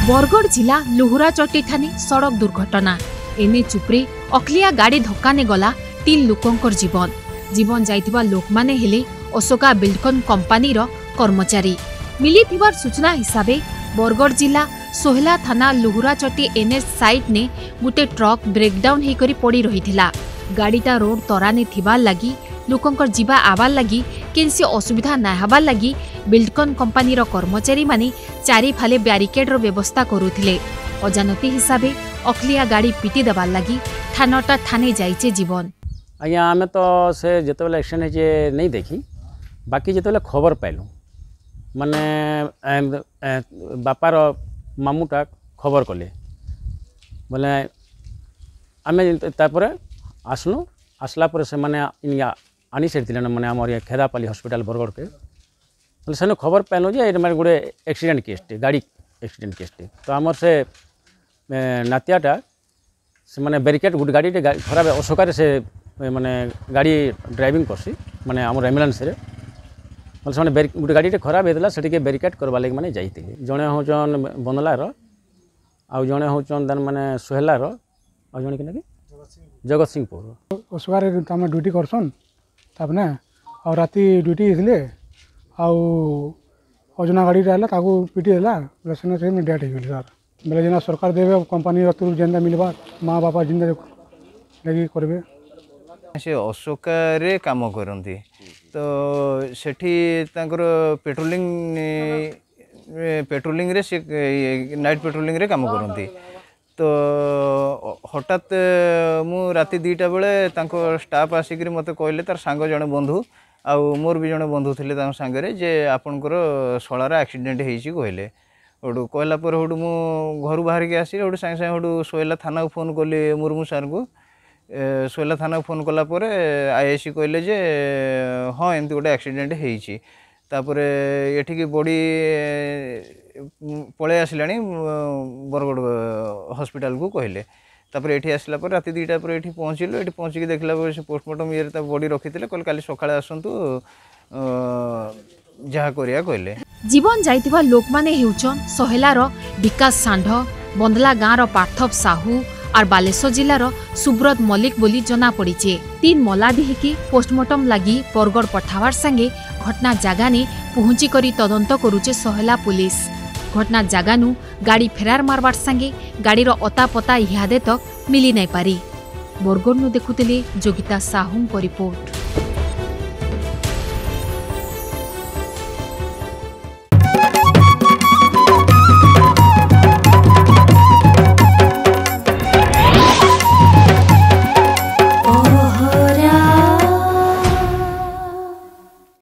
बरगढ़ जिला लुहुराचटी ठाने सड़क दुर्घटना एने चुप्रे अखलिया गाड़ी धक्का ने गला 3 लोकंकर जीवन जीवन जाइथिबा लोक माने हेले अशोका बिल्डकन कंपनी रो कर्मचारी। मिलिथिबार सूचना हिसाबे बरगढ़ जिला सोहला थाना लुहुराचटी एनएच साइड ने गुटे ट्रक ब्रेकडाउन होकर पड़ी रही। गाड़ीटा रोड तराने थिबार लगी लोकंकर जीवा आवार लगी केनसी असुविधा ना हबार लगी बिल्डकन कंपनी रो कर्मचारी माने चारि फाले ब्यारिकेड रो व्यवस्था करुथिले। अजानती हिसाबे अखलिया गाड़ी पिटी देबार लगी थानाटा थाने जाइचे जीवन। आज्ञा आमे तो से जेतेबेले एक्सीडेंट जे नहीं देखी बाकी जेतेबेले खबर पाइलु माने बापार मामुटा खबर कले बोले आमे तापरे आसलु आसला पर से माने आनी सारी मैंने आम खेदापाली हॉस्पिटल बरगढ़ के बोले सेन खबर पाइलु जे माने गोटे एक्सीडेंट केसटे गाड़ी एक्सीडेंट केसटे तो आमर से नातियाटा से माने बैरिकेड गोटे गाड़ी खराब अशोकार से माने गाड़ी ड्राइविंग करसी माने आम एम्बुलेंस रे बोले से गोटे गाड़ी खराब होता से बैरिकेड करवा लगे मैंने जाइए जड़े हूँ बंदलार आउ जड़े हूँ माने सोहेलार आ जड़े कि जगत सिंहपुर अशोकार ड्यूटी करसन तापने और राति ड्यूटी इसलिए आउ अजना गाड़ी रहा पिटी देला बोले से डेट हो सर बोले जेना सरकार देवे कंपनी थ्रू जेना मिलवा माँ बापा जिंदा लगी करेंगे से अशोकार काम करती तो सेठी पेट्रोलिंग रे से नाइट पेट्रोलिंग रे काम करती तो हठात मु राति 2टा बेले स्टाफ आसिक मत कहले तार सांग जड़े बंधु आउ मोर भी जड़े बंधु थे सांगे जे आपणकर शलार एक्सीडेंट होती कहले हूँ कहला हूँ मु घर बाहर के आसी सागे सागे हूँ सोहेला थाना फोन कली मुर्मू सार को सोहेला थाना फोन कलापर आईआईसी कहले जे हाँ एमती गोटे एक्सीडेंट होती तापर एठिकी बॉडी पलि आसला बरगढ़ हॉस्पिटल को कहले तापर एठी आसला पर राति 2टा पर एठी पहुँचलु एठी पहुँचिक देखला से पोस्टमार्टम ये बॉडी रखी कहले काली सकाळे आसंतु जहा करिया कहले। जीवन जाइतिबा लोक माने हेउचन सोहेलार विकास सांढ बंदला गाँव पार्थव साहू और बालेश्वर जिलार सुब्रत मल्लिक बोली जना पड़ीचे। 3 मलादी की पोस्टमार्टम लगी बरगढ़ पठावार संगे घटना जगह ने पहुंची करी तदंत करुचे सोहेला पुलिस। घटना जगह नु गाड़ी फेरार मारवार संगे गाड़ी रो अता पता इहादे तक मिली नहीं पारी। बरगढ़ नु देखुतिले जोगिता साहू को रिपोर्ट।